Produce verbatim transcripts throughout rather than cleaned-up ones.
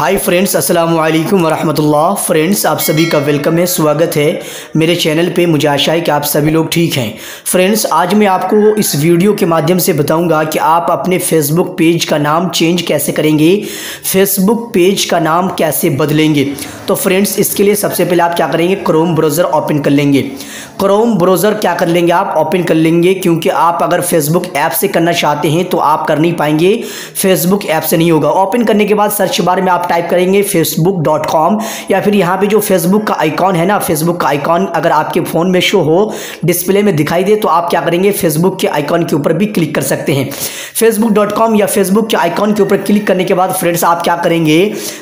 Hi friends, अस्सलाम वालेकुम वरहमतुल्लाह। Friends, आप सभी का वेलकम है, स्वागत है मेरे चैनल पे। मुझे आशा है कि आप सभी लोग ठीक हैं। फ्रेंड्स, आज मैं आपको इस वीडियो के माध्यम से बताऊंगा कि आप अपने फेसबुक पेज का नाम चेंज कैसे करेंगे, फेसबुक पेज का नाम कैसे बदलेंगे। तो फ्रेंड्स, इसके लिए सबसे पहले आप क्या करेंगे, क्रोम ब्राउज़र ओपन कर लेंगे। क्रोम ब्राउज़र क्या कर लेंगे, आप ओपन कर लेंगे, क्योंकि आप अगर फेसबुक ऐप से करना चाहते हैं तो आप कर नहीं पाएंगे, फेसबुक ऐप से नहीं होगा। ओपन करने के बाद सर्च बार में आप टाइप करेंगे फेसबुक डॉट कॉम, या फिर यहाँ पे जो फेसबुक का आइकॉन है ना, फेसबुक का आइकॉन अगर आपके फ़ोन में शो हो, डिस्प्ले में दिखाई दे, तो आप क्या करेंगे, फेसबुक के आइकॉन के ऊपर भी क्लिक कर सकते हैं। फेसबुक डॉट कॉम या फेसबुक के आइकॉन के ऊपर क्लिक करने के बाद फ्रेंड्स आप क्या करेंगे,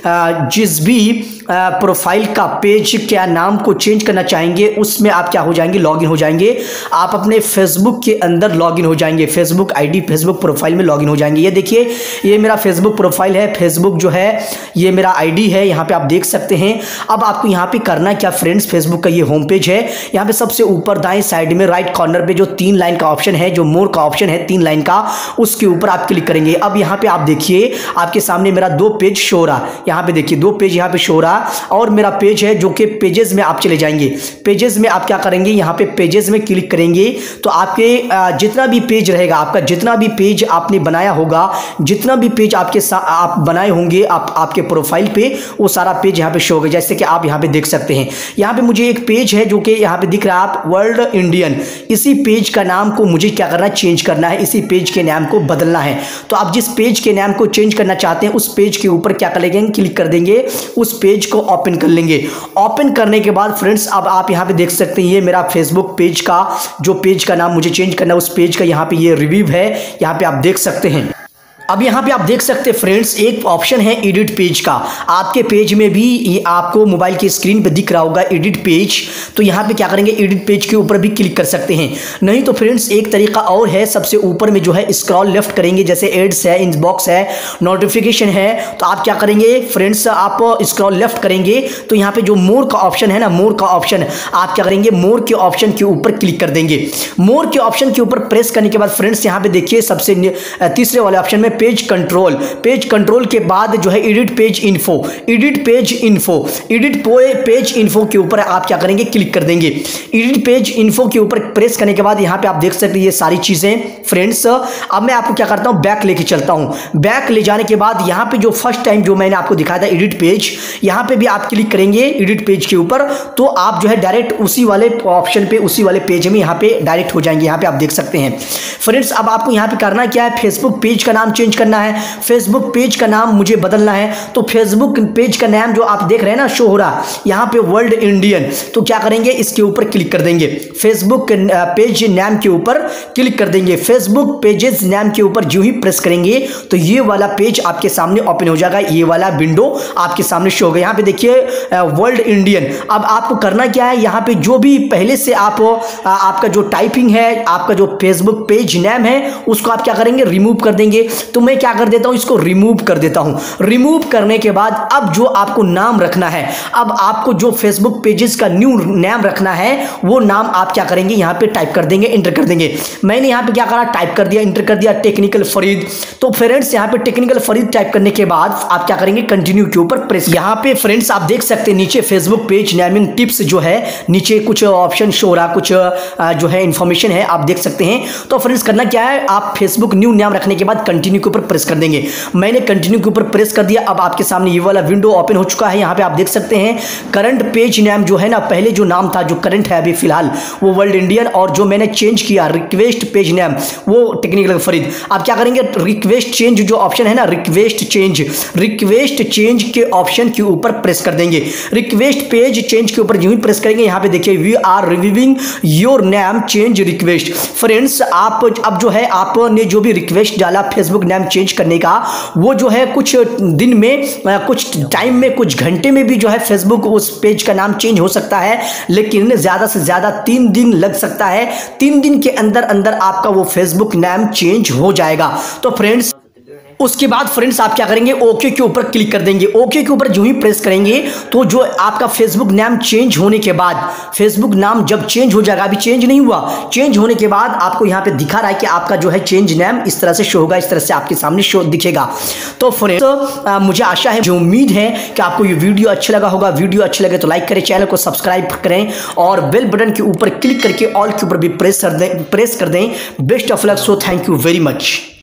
जिस भी प्रोफाइल का पेज क्या नाम को चेंज करना चाहेंगे उसमें आप क्या हो जाएंगे, लॉगिन हो जाएंगे। आप अपने फेसबुक के अंदर लॉगिन हो जाएंगे, फेसबुक आईडी फेसबुक प्रोफाइल में लॉगिन हो जाएंगे। ये देखिए, ये मेरा फेसबुक प्रोफाइल है, फेसबुक जो है ये मेरा आईडी है, यहाँ पे आप देख सकते हैं। अब आपको यहाँ पे करना क्या फ्रेंड्स, फेसबुक का ये होम पेज है। यहाँ पे सबसे ऊपर दाएं साइड में राइट कॉर्नर पे जो तीन लाइन का ऑप्शन है, जो मोर का ऑप्शन है तीन लाइन का, उसके ऊपर आप क्लिक करेंगे। अब यहाँ पे आप देखिए, आपके सामने मेरा दो पेज शो रहा, यहाँ पे देखिए दो पेज यहाँ पे शो रहा, और मेरा पेज है जो कि पेजेस में आप चले जाएंगे। पेजेस में आप क्या करेंगे, यहाँ पे पेजेस में क्लिक करेंगे तो आपके जितना भी पेज रहेगा, आपका जितना भी पेज आपने बनाया होगा, जितना भी पेज आपके आप बनाए होंगे आप आपके प्रोफाइल पे, वो सारा पेज यहाँ पे शो होगा। जैसे कि आप यहाँ पे देख सकते हैं, यहाँ पे मुझे एक पेज है जो कि यहाँ पे दिख रहा है, आप वर्ल्ड इंडियन। इसी पेज का नाम को मुझे क्या करना है, चेंज करना है, इसी पेज के नाम को बदलना है। तो आप जिस पेज के नाम को चेंज करना चाहते हैं उस पेज के ऊपर क्या कर लेंगे, क्लिक कर देंगे, उस पेज को ओपन कर लेंगे। ओपन करने के बाद फ्रेंड्स अब आप यहाँ पे देख सकते हैं, ये मेरा फेसबुक पेज का जो पेज का नाम मुझे चेंज करना है, उस पेज का यहाँ पे ये रिव्यू है, यहाँ पे आप देख सकते हैं। अब यहाँ पे आप देख सकते हैं फ्रेंड्स, एक ऑप्शन है एडिट पेज का। आपके पेज में भी ये आपको मोबाइल की स्क्रीन पे दिख रहा होगा एडिट पेज। तो यहाँ पे क्या करेंगे, एडिट पेज के ऊपर भी क्लिक कर सकते हैं। नहीं तो फ्रेंड्स एक तरीका और है, सबसे ऊपर में जो है स्क्रॉल लेफ्ट करेंगे, जैसे एड्स है, इनबॉक्स है, नोटिफिकेशन है, तो आप क्या करेंगे फ्रेंड्स, आप स्क्रॉल लेफ्ट करेंगे तो यहाँ पे जो मोर का ऑप्शन है ना, मोर का ऑप्शन आप क्या करेंगे, मोर के ऑप्शन के ऊपर क्लिक कर देंगे। मोर के ऑप्शन के ऊपर प्रेस करने के बाद फ्रेंड्स यहाँ पे देखिए सबसे तीसरे वाले ऑप्शन में पेज कंट्रोल, पेज कंट्रोल के बाद जो है edit page info, edit page info, edit page info के ऊपर आप क्या करेंगे, क्लिक कर देंगे। एडिट पेज इन्फो के ऊपर प्रेस करने के बाद यहाँ पे आप देख सकते हैं ये सारी चीजें फ्रेंड्स। अब मैं आपको क्या करता हूँ, बैक लेके चलता हूँ। बैक ले जाने के बाद यहाँ पे जो फर्स्ट टाइम जो मैंने आपको दिखाया था एडिट पेज, यहाँ पे भी आप क्लिक करेंगे एडिट पेज के ऊपर, तो आप जो है डायरेक्ट उसी वाले ऑप्शन पे, उसी वाले पेज में यहाँ पे डायरेक्ट हो जाएंगे। यहाँ पे आप देख सकते हैं फ्रेंड्स। अब आपको यहाँ पे करना क्या है, फेसबुक पेज का नाम चेंज करना है, फेसबुक पेज का नाम मुझे बदलना है। तो फेसबुक पेज का नाम जो आप देख रहे हैं ना, शो हो रहा यहाँ पे वर्ल्ड इंडियन, तो क्या करेंगे, इसके ऊपर क्लिक कर देंगे। फेसबुक पेज नाम के ऊपर क्लिक कर देंगे। फेसबुक पेजेस नाम के ऊपर जो ही प्रेस करेंगे तो ये वाला पेज आपके सामने ओपन हो जाएगा, ये वाला विंडो आपके सामने शो होगा। यहाँ पे देखिए वर्ल्ड इंडियन। अब आपको करना क्या है, यहाँ पे जो भी पहले से आप आपका जो टाइपिंग है, आपका जो फेसबुक पेज नाम है, उसको आप क्या करेंगे, रिमूव कर देंगे। तो मैं क्या कर देता हूं, इसको रिमूव कर देता हूं। रिमूव करने के बाद अब जो आपको नाम रखना है, अब आपको जो फेसबुक पेजेस का न्यू नाम रखना है, वो नाम आप क्या करेंगे, यहां पे टाइप कर देंगे, एंटर कर देंगे। मैंने यहां पे क्या करा, टाइप कर दिया, एंटर कर दिया, टेक्निकल फरीद। तो फ्रेंड्स यहां पे टेक्निकल फरीद टाइप करने के बाद आप क्या करेंगे, कंटिन्यू के ऊपर प्रेस। यहां पे फ्रेंड्स आप देख सकते हैं नीचे फेसबुक पेज नेमिंग टिप्स जो है, नीचे कुछ ऑप्शन शो रहा, कुछ जो है इंफॉर्मेशन है, आप देख सकते हैं। तो फ्रेंड्स करना क्या है, आप फेसबुक न्यू नाम रखने के बाद कंटिन्यू के ऊपर प्रेस कर देंगे। मैंने कंटिन्यू के ऊपर प्रेस कर दिया। अब आपके सामने ये वाला विंडो ओपन हो चुका है। यहाँ पे आप देख सकते हैं करंट पेज नाम जो है ना, पहले जो नाम था, जो करंट है अभी फिलहाल, वो वर्ल्ड इंडियन, और जो मैंने चेंज किया रिक्वेस्ट पेज नाम, वो टेक्निकल फरीद। आप क्या करेंगे, रिक्वेस्ट चेंज जो ऑप्शन है ना, रिक्वेस्ट चेंज, रिक्वेस्ट चेंज के ऑप्शन के ऊपर प्रेस कर देंगे। रिक्वेस्ट पेज चेंज के ऊपर जो ही प्रेस करेंगे, यहाँ पे देखिए we are reviewing your name change request. Friends आप अब जो है, आपने जो भी रिक्वेस्ट डाला फेसबुक नाम चेंज करने का, वो जो है कुछ दिन में, कुछ टाइम में, कुछ घंटे में भी जो है फेसबुक उस पेज का नाम चेंज हो सकता है, लेकिन ज्यादा से ज्यादा तीन दिन लग सकता है। तीन दिन के अंदर अंदर आपका वो फेसबुक नाम चेंज हो जाएगा। तो फ्रेंड्स उसके बाद फ्रेंड्स आप क्या करेंगे, ओके के ऊपर क्लिक कर देंगे। ओके के ऊपर जो ही प्रेस करेंगे तो जो आपका फेसबुक नाम चेंज होने के बाद, फेसबुक नाम जब चेंज हो जाएगा, अभी चेंज नहीं हुआ, चेंज होने के बाद आपको यहाँ पे दिखा रहा है कि आपका जो है चेंज नाम इस तरह से शो होगा, इस तरह से आपके सामने शो दिखेगा। तो फ्रेंड्स तो, मुझे आशा है, जो उम्मीद है कि आपको ये वीडियो अच्छा लगा होगा। वीडियो अच्छे लगे तो लाइक करें, चैनल को सब्सक्राइब करें और बेल बटन के ऊपर क्लिक करके ऑल के ऊपर भी प्रेस कर दें प्रेस कर दें best of luck. So thank you very much.